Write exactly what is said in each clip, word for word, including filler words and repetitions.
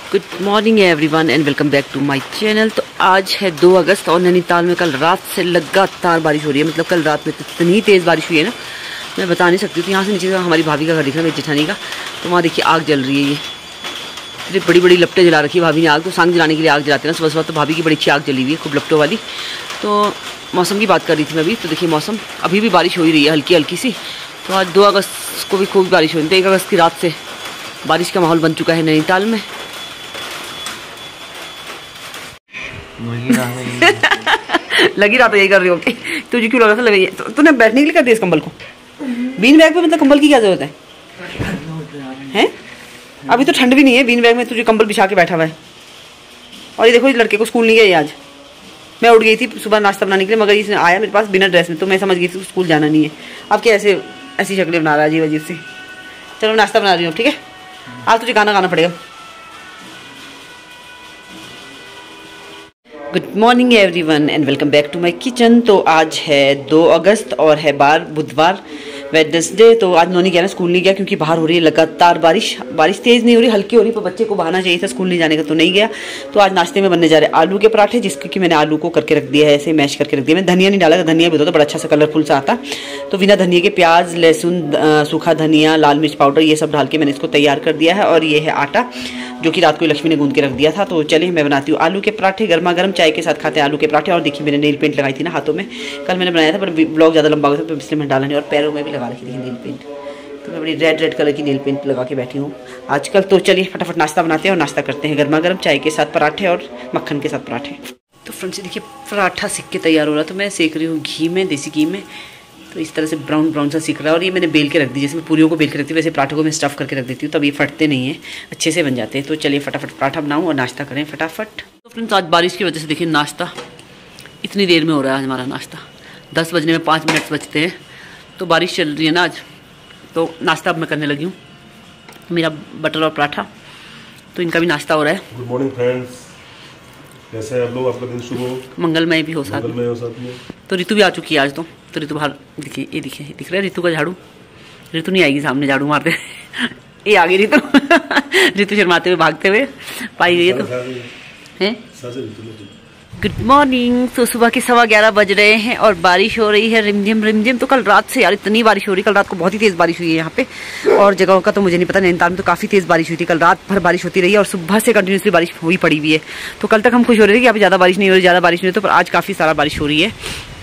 Good morning everyone and welcome back to my channel. तो आज है दो अगस्त और नैनीताल में कल रात से लगातार बारिश हो रही है। मतलब कल रात में इतनी तेज़ बारिश हुई है ना, मैं बता नहीं सकती। तो यहाँ से नीचे हमारी भाभी का घर दिख रहा है, मेरी जेठानी का। तो वहाँ देखिए आग जल रही है। ये इतनी बड़ी बड़ी लपटें जला रखी है भाभी ने आग। तो सांग जलाने के लिए आग जलाते हैं ना सुबह सुबह। तो भाभी की बड़ी अच्छी आग जली हुई है, खूब लपटों वाली। तो मौसम की बात कर रही थी मैं अभी। तो देखिए मौसम अभी भी बारिश हो ही रही है, हल्की हल्की सी। तो आज दो अगस्त को भी खूब बारिश हो रही है। तो एक अगस्त की रात से बारिश का माहौल बन चुका है नैनीताल में। लगी रात यही कर रही होगी। तुझे क्यों लगा था लगी? तो तूने बैठने के लिए कर दिया इस कंबल को? बीन बैग पे मतलब कंबल की क्या जरूरत है? हैं? अभी तो ठंड भी नहीं है, बीन बैग में तुझे कंबल बिछा के बैठा हुआ है। और ये देखो, इस लड़के को स्कूल नहीं गया आज। मैं उठ गई थी सुबह नाश्ता बनाने के लिए, मगर इसने आया मेरे पास बिना ड्रेस में। तो मैं समझ गई थी स्कूल जाना नहीं है। अब क्या ऐसे ऐसी शक्लें बना रहा है अजीब अजीब से। चलो नाश्ता बना रही हूँ, ठीक है? आज तुझे गाना गाना पड़ेगा। Good morning everyone and welcome back to my kitchen. तो आज है दो अगस्त और है बार बुधवार वेडनेसडे। तो आज नोनी गया ना, स्कूल नहीं गया क्योंकि बाहर हो रही है लगातार बारिश। बारिश तेज़ नहीं हो रही, हल्की हो रही, पर बच्चे को बहाना चाहिए था स्कूल नहीं जाने का, तो नहीं गया। तो आज नाश्ते में बनने जा रहे हैं आलू के पराठे, जिसके कि मैंने आलू को करके रख दिया है, ऐसे मैश करके रख दिया। मैंने धनिया नहीं डाला, धनिया भी होता तो बड़ा अच्छा सा कलरफुल सा आता। तो बिना धनिया के प्याज, लहसुन, सूखा धनिया, लाल मिर्च पाउडर, ये सब डाल के मैंने इसको तैयार कर दिया है। और ये है आटा जो कि रात को लक्ष्मी ने गूंद के रख दिया था। तो चलिए मैं बनाती हूँ आलू के पराठे। गर्मा गर्म चाय के साथ खाते हैं आलू के पराठे। और देखिए मैंने नेल पेंट लगाई थी ना हाथों में, कल मैंने बनाया था, पर ब्लॉग ज़्यादा लंबा हो गया था, इसलिए मैं डाला नहीं। और पैरों में भी लगा रखी थी नेल पेंट। तो मैं बड़ी रेड रेड कलर की नेल पेंट लगा के बैठी हूँ आजकल। तो चलिए फटाफट नाश्ता बनाते हैं और नाश्ता करते हैं गर्मा गर्म चाय के साथ पराठे और मक्खन के साथ पराठे। तो फ्रेंड्स से देखिए पराठा सिक के तैयार हो रहा। तो मैं सेक रही हूँ घी में, देसी घी में। तो इस तरह से ब्राउन ब्राउन सा सीख रहा है। और ये मैंने बेल के रख दी, जैसे मैं पूरियों को बेल के रखती हूँ वैसे पराठों को मैं स्टफ़ करके रख देती हूँ, तब ये फटते नहीं हैं, अच्छे से बन जाते हैं। तो चलिए फटाफट पराठा बनाऊँ और नाश्ता करें फटाफट। तो फ्रेंड्स आज बारिश की वजह से देखिए नाश्ता इतनी देर में हो रहा है हमारा नाश्ता। दस बजने में पाँच मिनट बचते हैं। तो बारिश चल रही है ना आज, तो नाश्ता अब मैं करने लगी हूँ। मेरा बटर और पराठा, तो इनका भी नाश्ता हो रहा है। गुड मॉर्निंग फ्रेंड्स, कैसे हैं आप लोग? आपका दिन शुरू हो, मंगलमय भी हो साथ मंगलमय हो साथ में। तो ऋतु भी आ चुकी है आज। तो तो ऋतु बाहर दिखिए, ये दिखे दिख रहा है ऋतु का झाड़ू। ऋतु नहीं आएगी सामने झाड़ू मारते ये आ गई ऋतु ऋतु शर्माते हुए भागते हुए पाई गई है। तो हैं गुड मॉर्निंग। तो सुबह के सवा ग्यारह बज रहे हैं और बारिश हो रही है रिमझिम रिमझिम। तो कल रात से यार इतनी बारिश हो रही है, कल रात को बहुत ही तेज़ बारिश हुई है यहाँ पे। और जगहों का तो मुझे नहीं पता, नैनीताल में तो काफ़ी तेज़ बारिश हुई थी। कल रात भर बारिश होती रही है और सुबह से कंटिन्यूसली बारिश हुई पड़ी हुई है। तो कल तक हम खुश हो रहे थे कि अभी ज़्यादा बारिश नहीं हो रही, ज़्यादा बारिश नहीं हो रही, तो पर आज काफ़ी सारा बारिश हो रही है।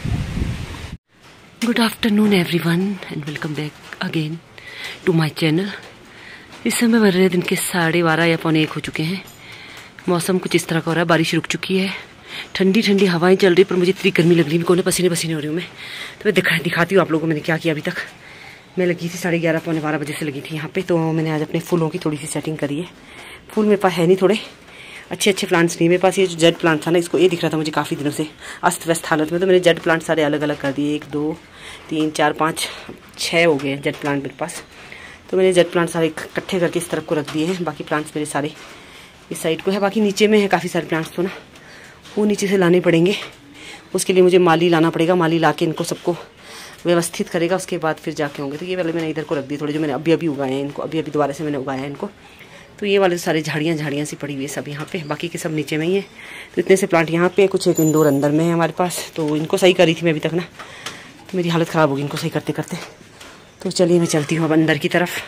Good afternoon everyone and welcome back again to my channel. इस समय बज रहे दिन के साढ़े बारह या पौने एक हो चुके हैं। मौसम कुछ इस तरह का हो रहा है, बारिश रुक चुकी है, ठंडी ठंडी हवाएं चल रही, पर मुझे इतनी गर्मी लग रही है, कोने पसीने पसीने हो रही हूँ मैं। तो मैं दिखा दिखाती हूँ आप लोगों को मैंने क्या किया अभी तक। मैं लगी थी साढ़े ग्यारह पौने बारह बजे से लगी थी यहाँ पे। तो मैंने आज अपने फूलों की थोड़ी सी सेटिंग करी है। फूल मेरे पास है नहीं, थोड़े अच्छे अच्छे प्लांट्स नहीं मेरे पास। ये जो जेड प्लांट था ना, इसको ये दिख रहा था मुझे काफ़ी दिनों से अस्त व्यस्त हालत में। तो मैंने जेड प्लांट सारे अलग अलग कर दिए। एक दो तीन चार पाँच छः हो गए जेड प्लांट मेरे पास। तो मैंने जेड प्लांट सारे इकट्ठे करके इस तरफ को रख दिए हैं। बाकी प्लांट्स मेरे सारे इस साइड को है, बाकी नीचे में है काफ़ी सारे प्लांट्स। तो ना वो नीचे से लाने पड़ेंगे, उसके लिए मुझे माली लाना पड़ेगा। माली ला के इनको सबको व्यवस्थित करेगा, उसके बाद फिर जाके होंगे। तो ये वाले मैंने इधर को रख दिए थोड़े, जो मैंने अभी अभी उगाए हैं इनको, अभी अभी दोबारा से मैंने उगाया है इनको। तो ये वाले सारी झाड़ियाँ झाड़ियाँ सी पड़ी हुई है सब यहाँ पे, बाकी के सब नीचे में ही है। तो इतने से प्लांट यहाँ पे, कुछ एक इंडोर अंदर में है हमारे पास। तो इनको सही करी थी मैं अभी तक ना, तो मेरी हालत ख़राब होगी इनको सही करते करते। तो चलिए मैं चलती हूँ अब अंदर की तरफ।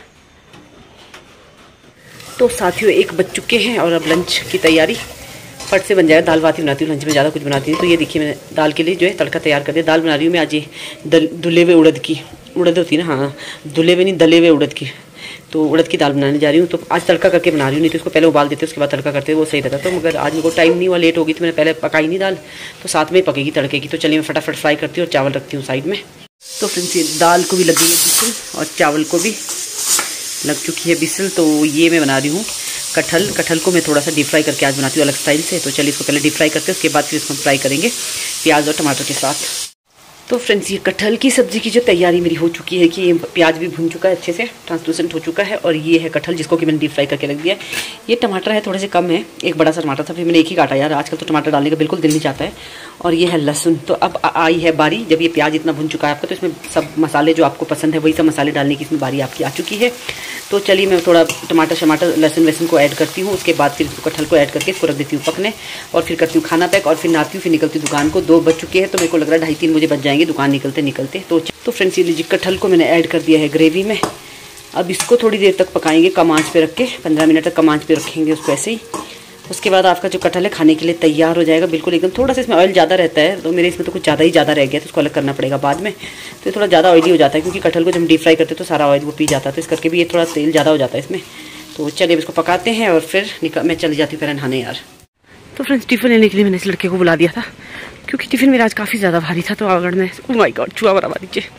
तो साथियों एक बज चुके हैं और अब लंच की तैयारी फट से बन जाएगा। दाल बात ही बनाती हूँ लंच में, ज़्यादा कुछ बनाती हूँ। तो ये देखिए मैंने दाल के लिए जो है तड़का तैयार कर दिया। दाल बना रही हूँ मैं आज, ये धुले हुए उड़द की, उड़द होती है ना, हाँ धुले हुए नहीं दले हुए उड़द की। तो उड़द की दाल बनाने जा रही हूँ। तो आज तड़का करके बना रही हूँ, नहीं तो इसको पहले उबाल देते उसके बाद तड़का करते वो सही रहता। तो मगर आज मेरे को टाइम नहीं हुआ, लेट हो गई, तो मैंने पहले पकाई नहीं दाल, तो साथ में ही पकेगी तड़के की। तो चलिए मैं फटाफट फ्राई करती हूँ और चावल रखती हूँ साइड में। तो फ्रेंड्स ये दाल को भी लगी है बिसल और चावल को भी लग चुकी है बिसल। तो ये मैं बना रही हूँ कटहल। कटहल को मैं थोड़ा सा डीप फ्राई करके आज बनाती हूँ अलग स्टाइल से। तो चलिए इसको पहले डीप फ्राई करते हैं, उसके बाद फिर इसको फ्राई करेंगे प्याज और टमाटर के साथ। तो फ्रेंड्स ये कटहल की सब्जी की जो तैयारी मेरी हो चुकी है कि ये प्याज भी भुन चुका है, अच्छे से ट्रांसलूसेंट हो चुका है, और ये है कटहल जिसको कि मैंने डीप फ्राई करके रख दिया है। ये टमाटर है थोड़े से कम है, एक बड़ा सा टमाटर था, फिर मैंने एक ही काटा यार, आजकल तो टमाटर डालने का बिल्कुल दिल नहीं चाहता है। और ये है लहसुन। तो अब आई है बारी, जब ये प्याज इतना भुन चुका है आपका, तो इसमें सब मसाले जो आपको पसंद है वही सब मसाले डालने की इसमें बारी आपकी आ चुकी है। तो चलिए मैं थोड़ा टमाटर शमाटर लहसुन वहसुन को ऐड करती हूँ, उसके बाद फिर इसको कटहल को ऐड करके इसको रख देती हूँ पकने, और फिर करती हूँ खाना पैक, और फिर नहाती हूँ, फिर निकलती हूँ दुकान को। दो बज चुके हैं तो मेरे को लग रहा है ढाई तीन बजे बज जाएंगे दुकान निकलते निकलते। तो तो फ्रेंड्स ये लीजिए कटहल को मैंने ऐड कर दिया है ग्रेवी में। अब इसको थोड़ी देर तक पकाएंगे कम आंच पे रख के, पंद्रह मिनट तक कम आंच पे रखेंगे उसको ऐसे ही। उसके बाद आपका जो कटहल है खाने के लिए तैयार हो जाएगा बिल्कुल एकदम। थोड़ा सा इसमें ऑयल ज़्यादा रहता है, तो मेरे इसमें तो कुछ ज़्यादा ही ज़्यादा रह गया, तो उसको अलग करना पड़ेगा बाद में। तो ये थोड़ा ज़्यादा ऑयली हो जाता है, क्योंकि कटहल को जब डीप फ्राई करते हैं तो सारा ऑयल वो पी जाता है, तो इस करके भी ये थोड़ा तेल ज़्यादा हो जाता है इसमें। तो चलिए इसको पकाते हैं और फिर निकल मैं चली जाती हूँ फिर नहाने यार। तो फ्रेंड्स टिफ़िन लेने के लिए मैंने इस लड़के को बुला दिया था, क्योंकि टिफ़िन मेरा आज काफ़ी ज़्यादा भारी था। तो अगर मैं ओह माय गॉड चूहा बराबर दीजिए।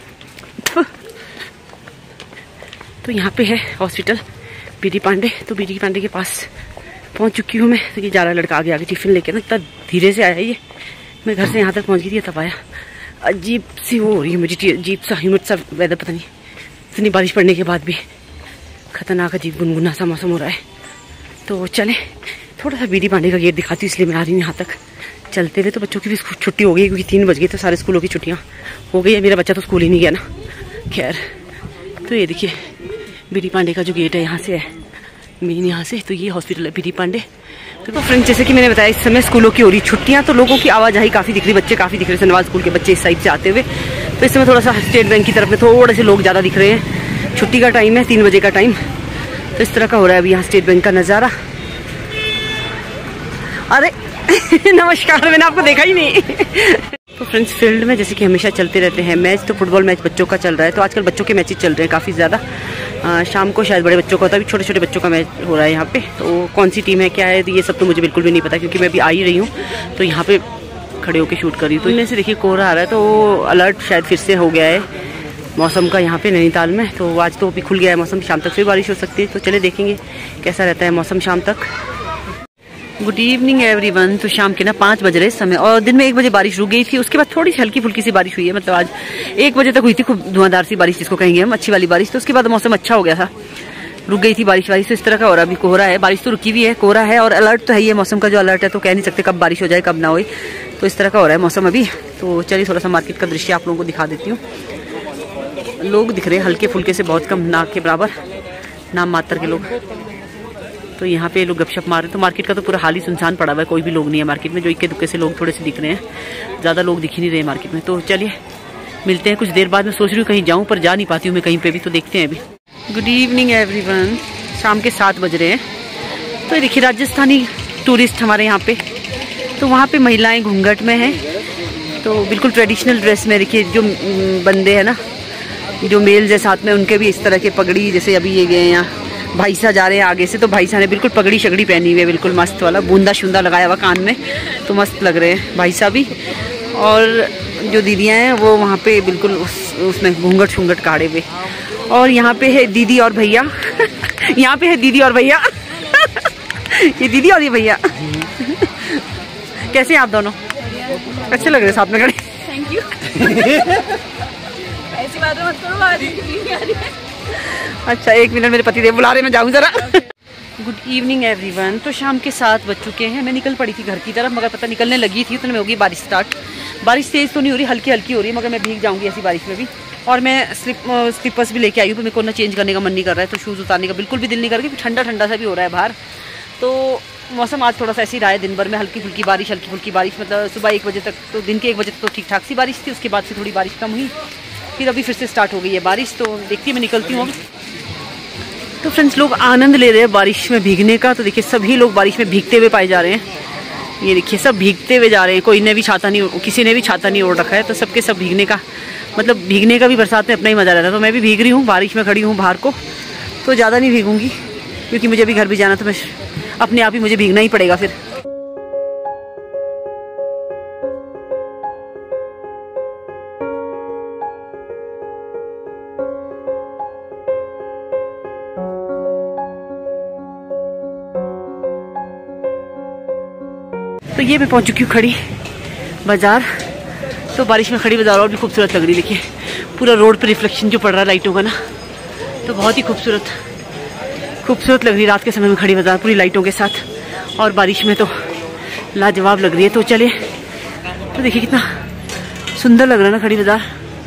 तो यहाँ पे है हॉस्पिटल बीडी पांडे, तो बीडी पांडे के पास पहुँच चुकी हूँ मैं। तो ये जा रहा है लड़का आगे आगे टिफ़िन लेके ना, इतना धीरे से आया ये, मैं घर से यहाँ तक पहुँच गई थी तब आया। अजीब सी वो हो रही है मुझे, अजीब सा ह्यूमिड सा वेदर, पता नहीं इतनी बारिश पड़ने के बाद भी खतरनाक अजीब गुनगुना सा मौसम हो रहा है। तो चले थोड़ा सा बीडी पांडे का गेट दिखाती हूँ, इसलिए मैं आ रही हूँ यहाँ तक चलते हुए। तो बच्चों की भी छुट्टी हो गई, क्योंकि तीन बज गए तो सारे स्कूलों की छुट्टियाँ हो गई है। मेरा बच्चा तो स्कूल ही नहीं गया ना, खैर। तो ये देखिए बीडी पांडे का जो गेट है यहाँ से है मेन, यहाँ से। तो ये हॉस्पिटल है बीडी पांडे। तो फ्रेंड्स जैसे कि मैंने बताया इस समय स्कूलों की हो रही छुट्टियाँ, तो लोगों की आवाजाही काफ़ी दिख रही, बच्चे काफ़ी दिख रहे हैं, सनवाल स्कूल के बच्चे इस साइड से आते हुए। तो इस समय थोड़ा सा स्टेट बैंक की तरफ में थोड़े से लोग ज़्यादा दिख रहे हैं, छुट्टी का टाइम है, तीन बजे का टाइम। तो इस तरह का हो रहा है अभी यहाँ स्टेट बैंक का नज़ारा। अरे नमस्कार, मैंने आपको देखा ही नहीं। तो फ्रेंड्स फील्ड में जैसे कि हमेशा चलते रहते हैं मैच, तो फुटबॉल मैच बच्चों का चल रहा है। तो आजकल बच्चों के मैचेस चल रहे हैं काफ़ी ज़्यादा। शाम को शायद बड़े बच्चों का होता है, अभी छोटे छोटे बच्चों का मैच हो रहा है यहाँ पे। तो कौन सी टीम है क्या है ये सब तो मुझे बिल्कुल भी नहीं पता, क्योंकि मैं अभी आ ही रही हूँ, तो यहाँ पे खड़े होकर शूट कर रही हूँ। तो इनमें से देखिए कोहरा आ रहा है, तो अलर्ट शायद फिर से हो गया है मौसम का यहाँ पे नैनीताल में। तो आज तो अभी खुल गया है मौसम, शाम तक फिर बारिश हो सकती है। तो चले देखेंगे कैसा रहता है मौसम शाम तक। Good evening everyone. तो शाम के ना पाँच बज रहे समय, और दिन में एक बजे बारिश रुक गई थी, उसके बाद थोड़ी सी हल्की फुल्की सी बारिश हुई है। मतलब आज एक बजे तक हुई थी खूब धुआंधार सी बारिश, जिसको कहेंगे हम अच्छी वाली बारिश। तो उसके बाद मौसम अच्छा हो गया था, रुक गई थी बारिश वारिश। तो इस तरह का हो रहा, अभी कोहरा है, बारिश तो रुकी हुई है, कोहरा है, और अलर्ट तो है ये मौसम का जो अलर्ट है, तो कह नहीं सकते कब बारिश हो जाए कब ना हो। तो इस तरह का हो रहा है मौसम अभी। तो चलिए थोड़ा सा मार्केट का दृश्य आप लोगों को दिखा देती हूँ। लोग दिख रहे हैं हल्के फुल्के से, बहुत कम, नाक के बराबर, नाम मात्र के लोग। तो यहाँ पे लोग गपशप मार रहे हैं। तो मार्केट का तो पूरा हाल ही सुनसान पड़ा हुआ है, कोई भी लोग नहीं है मार्केट में। जो इक्के दुक्के से लोग थोड़े से दिख रहे हैं, ज़्यादा लोग दिख ही नहीं रहे मार्केट में। तो चलिए मिलते हैं कुछ देर बाद। मैं सोच रही हूँ कहीं जाऊँ, पर जा नहीं पाती हूँ मैं कहीं पे भी। तो देखते हैं अभी। Good evening everyone. शाम के सात बज रहे हैं। तो देखिए राजस्थानी टूरिस्ट हमारे यहाँ पे, तो वहाँ पे महिलाएं घूंघट में हैं, तो बिल्कुल ट्रेडिशनल ड्रेस में। देखिए जो बंदे हैं ना, जो मेल्स है साथ में, उनके भी इस तरह के पगड़ी, जैसे अभी ये गए यहाँ भाई साहब जा रहे हैं आगे से, तो भाई साहब ने बिल्कुल पगड़ी शगड़ी पहनी हुई है, बिल्कुल मस्त वाला, बूंदा शुंदा लगाया हुआ कान में, तो मस्त लग रहे हैं भाई साहब भी। और जो दीदियाँ हैं वो वहाँ पे बिल्कुल उस उसमें घूंघट शूंघट काढ़े हुए। और यहाँ पे है दीदी और भैया यहाँ पे है दीदी और भैया ये दीदी और ये भैया कैसे हैं आप दोनों? अच्छे लग रहे हैं साथ में खड़े। Thank you. ऐसी बात मत करो, बात नहीं आ रही है। अच्छा एक मिनट, मेरे पति देव बुला रहे, मैं जाऊँ जरा। Good evening everyone. तो शाम के सात बज चुके हैं। मैं निकल पड़ी थी घर की तरफ, मगर पता निकलने लगी थी उतने में होगी बारिश स्टार्ट। बारिश तेज़ तो नहीं हो रही, हल्की हल्की हो रही है, मगर मैं भीग जाऊँगी ऐसी बारिश में भी। और मैं स्लिप स्लीपर्स भी लेके आई हूँ, तो मेरे को ना चेंज करने का मन नहीं कर रहा है, तो शूज़ उतारने का बिल्कुल भी दिल नहीं कर रहा, क्योंकि ठंडा ठंडा सा भी हो रहा है बाहर। तो मौसम आज थोड़ा सा ऐसी रहा है, दिन भर में हल्की फुल्की बारिश, हल्की फुल्की बारिश, मतलब सुबह एक बजे तक, तो दिन के एक बजे तक तो ठीक ठाक सी बारिश थी, उसके बाद से थोड़ी बारिश कम हुई, फिर अभी फिर से स्टार्ट हो गई है बारिश। तो देखती मैं निकलती हूँ। तो फ्रेंड्स लोग आनंद ले रहे हैं बारिश में भीगने का। तो देखिए सभी लोग बारिश में भीगते हुए पाए जा रहे हैं। ये देखिए सब भीगते हुए जा रहे हैं, कोई ने भी छाता नहीं, किसी ने भी छाता नहीं ओढ़ रखा है। तो सबके सब भीगने का, मतलब भीगने का भी बरसात में अपना ही मजा रहता है। तो मैं भी भीग रही हूँ, बारिश में खड़ी हूँ बाहर को, तो ज़्यादा नहीं भीगूंगी, क्योंकि मुझे अभी घर भी जाना, तो मैं अपने आप ही मुझे भीगना ही पड़ेगा फिर। तो ये मैं पहुंच चुकी हूँ खड़ी बाजार। तो तो बारिश में खड़ी बाजार और भी खूबसूरत लग रही है। देखिए पूरा रोड पे रिफ्लेक्शन जो पड़ रहा है लाइटों का ना, तो बहुत ही खूबसूरत खूबसूरत लग रही है रात के समय में खड़ी बाजार पूरी लाइटों के साथ, और बारिश में तो लाजवाब लग रही है। तो चलिए, तो देखिए कितना सुंदर लग रहा है ना खड़ी बाजार।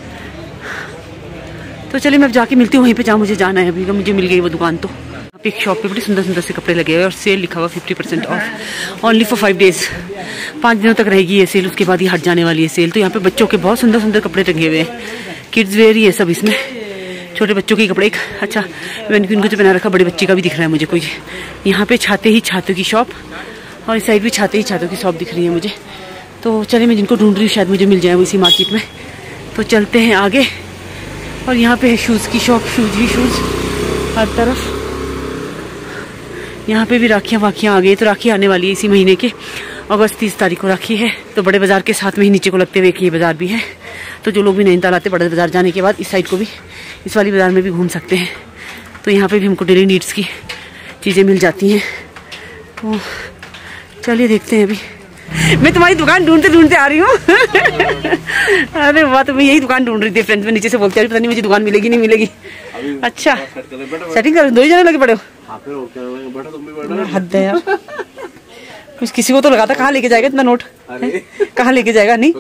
तो चलिए मैं अब जाके मिलती हूँ वहीं पे जहाँ मुझे जाना है अभी, मुझे मिल गई वो दुकान। तो एक शॉप पे बड़ी सुंदर सुंदर से कपड़े लगे हुए और सेल लिखा हुआ fifty percent off only for five days. पाँच दिनों तक रहेगी ये सेल, उसके बाद ही हट जाने वाली है सेल। तो यहाँ पे बच्चों के बहुत सुंदर सुंदर कपड़े टंगे हुए हैं, किड्स वेयर ही है सब इसमें, छोटे बच्चों के कपड़े। एक अच्छा मैंने इनको जो पहना रखा बड़े बच्चे का भी दिख रहा है मुझे कोई। यहाँ पे छाते ही छातों की शॉप, और इस साइड भी छाते ही छातों की शॉप दिख रही है मुझे। तो चलिए मैं जिनको ढूंढ रही हूँ शायद मुझे मिल जाए वो इसी मार्केट में। तो चलते हैं आगे। और यहाँ पे है शूज़ की शॉप, शूज़ ही शूज़ हर तरफ। यहाँ पे भी राखियाँ वाखियाँ आ गई। तो राखी आने वाली है इसी महीने के अगस्त तीस तारीख को राखी है। तो बड़े बाजार के साथ में ही नीचे को लगते हुए एक ये बाजार भी है। तो जो लोग भी नैनीताल आते बड़े बाजार जाने के बाद इस साइड को भी, इस वाली बाजार में भी घूम सकते हैं। तो यहाँ पे भी हमको डेली नीड्स की चीज़ें मिल जाती हैं। तो चलिए देखते हैं। अभी मैं तुम्हारी दुकान ढूंढते ढूंढते आ रही हूँ। अरे वाह, तो मैं यही दुकान ढूंढ रही थी फ्रेंड्स। मैं नीचे से बोलती पता नहीं मुझे दुकान मिलेगी नहीं मिलेगी। अच्छा सेटिंग कर, दो ही जने लगे पड़े हो। हद है यार, कुछ किसी को तो लगा था। कहाँ लेके जाएगा इतना नोट, कहाँ लेके जाएगा? नहीं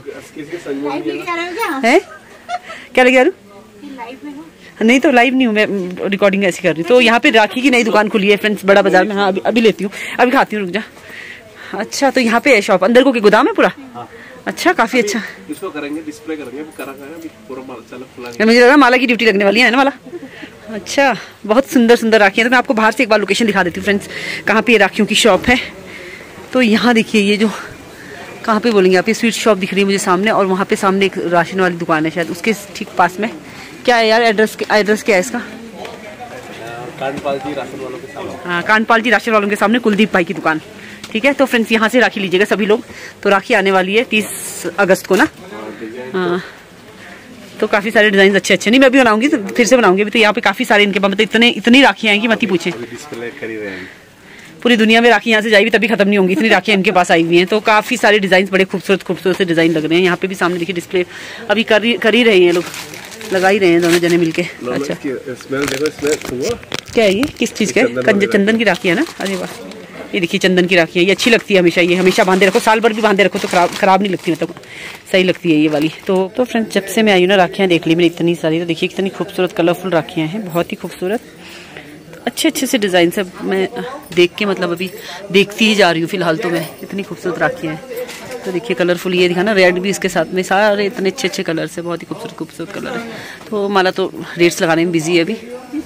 है क्या लेके आ रही हूँ? नहीं तो लाइव नहीं हूँ मैं, रिकॉर्डिंग ऐसी कर रही हूँ। तो यहाँ पे राखी की नई दुकान खुली है फ्रेंड्स बड़ा बाजार में। हाँ अभी अभी लेती हूँ, अभी खाती हूँ, रुक जा। अच्छा तो यहाँ पे है शॉप, अंदर को के गोदाम है पूरा। हाँ। अच्छा काफी अच्छा, इसको करेंगे डिस्प्ले करेंगे, करा करेंगे पूरा माल चला खुला। मुझे लगा माला की ड्यूटी लगने वाली है ना माला। अच्छा बहुत सुंदर सुंदर राखियाँ। तो मैं आपको बाहर से एक बार लोकेशन दिखा देती हूँ फ्रेंड्स, कहाँ पे ये राखियों की शॉप है। तो यहाँ देखिए ये जो कहाँ पे बोलेंगे आप, ये स्वीट शॉप दिख रही है मुझे सामने, और वहाँ पे सामने एक राशन वाली दुकान है शायद उसके ठीक पास में। क्या है यार एड्रेस, एड्रेस क्या है इसका? कांडपाल जी राशन वालों के सामने। हाँ कांडपाल जी राशन वालों के सामने कुलदीप भाई की दुकान। ठीक है तो फ्रेंड्स यहाँ से राखी लीजिएगा सभी लोग। तो राखी आने वाली है तीस अगस्त को ना। हाँ तो काफी सारे डिजाइन अच्छे अच्छे, नहीं मैं भी बनाऊंगी तो फिर से बनाऊंगी। अभी तो यहाँ पे काफी सारे इनके पास मतलब इतने इतनी राखियाँ हैं कि मत ही पूछे। पूरी दुनिया में राखी यहाँ से जाएगी तभी खत्म नहीं होंगी, इतनी राखियाँ इनके पास आई हुई हैं। तो काफी सारे डिजाइन बड़े खूबसूरत खूबसूरत से डिजाइन लग रहे हैं। यहाँ पे भी सामने देखिए डिस्प्ले अभी कर ही कर ही रहे हैं लोग, लगा ही रहे हैं दोनों जने मिलके। अच्छा क्या है ये, किस चीज का? चंदन की राखी है ना। अरे वाह, ये देखिए चंदन की राखी है, ये अच्छी लगती है हमेशा। ये हमेशा बांधे रखो, साल भर भी बांधे रखो तो खराब खराब नहीं लगती, मतलब सही लगती है ये वाली। तो तो फ्रेंड्स जब से मैं आई हूँ ना राखियाँ देख ली मैंने इतनी सारी। तो देखिए कितनी खूबसूरत कलरफुल राखियाँ हैं, बहुत ही खूबसूरत, अच्छे अच्छे से डिजाइन सब मैं देख के मतलब अभी देखती ही जा रही हूँ फिलहाल तो मैं। इतनी खूबसूरत राखियाँ हैं। तो देखिए कलरफुल ये दिखा ना, रेड भी इसके साथ में, सारे इतने अच्छे अच्छे कलर से, बहुत ही खूबसूरत खूबसूरत कलर है। तो माला तो रेट्स लगाने में बिजी है अभी।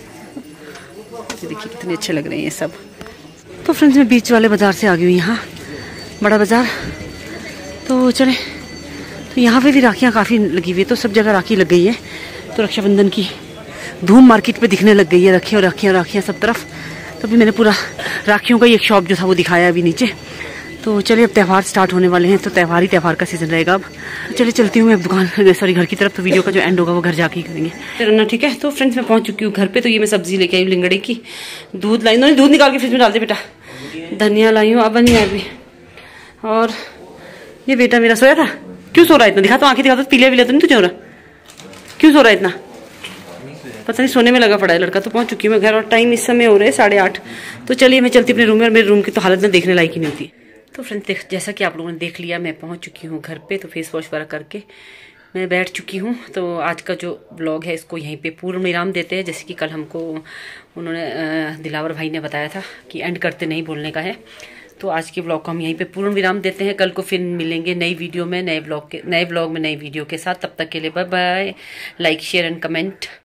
देखिए कितने अच्छे लग रहे हैं ये सब। तो फ्रेंड्स मैं बीच वाले बाजार से आ गई हूँ, यहाँ बड़ा बाजार। तो चले, तो यहाँ पे भी राखियाँ काफ़ी लगी हुई है। तो सब जगह राखी लग गई है। तो रक्षाबंधन की धूम मार्केट पे दिखने लग गई है, रखियाँ राखियाँ राखियाँ सब तरफ। तो अभी मैंने पूरा राखियों का ही एक शॉप जो था वो दिखाया अभी नीचे। तो चलिए अब त्यौहार स्टार्ट होने वाले हैं, तो त्यौहार ही त्यौहार का सीजन रहेगा अब। चलिए चलती हूँ मैं अब दुकान सॉरी घर की तरफ। तो वीडियो का जो एंड होगा वो घर जाके ही करेंगे करना, ठीक है। तो फ्रेंड्स मैं पहुंच चुकी हूँ घर पे। तो ये मैं सब्जी लेके आई हूँ लिंगड़े की, दूध लाई, नहीं दूध निकाल के फ्रिज में डाल दे बेटा। धनिया लाई हूँ, अब नहीं है अभी। और ये बेटा मेरा सोया था, क्यों सो रहा है इतना? दिखा तो आंखें दिखा तो, पीले पीले तो नहीं तुझे हो रहा? क्यों सो रहा है इतना? पता नहीं सोने में लगा पड़ा है लड़का। तो पहुंच चुकी हूँ मैं घर, और टाइम इस समय हो रहे हैं साढ़े आठ। तो चलिए मैं चलती अपने रूम में, और मेरे रूम की तो हालत में देखने लायक ही नहीं होती। तो फ्रेंड्स जैसा कि आप लोगों ने देख लिया, मैं पहुंच चुकी हूँ घर पे। तो फेस वॉश वगैरह करके मैं बैठ चुकी हूँ। तो आज का जो ब्लॉग है इसको यहीं पे पूर्ण विराम देते हैं। जैसे कि कल हमको उन्होंने दिलावर भाई ने बताया था कि एंड करते नहीं बोलने का है। तो आज के ब्लॉग को हम यहीं पे पूर्ण विराम देते हैं। कल को फिर मिलेंगे नई वीडियो में, नए ब्लॉग के नए ब्लॉग में नई वीडियो के साथ। तब तक के लिए bye bye, like share and comment.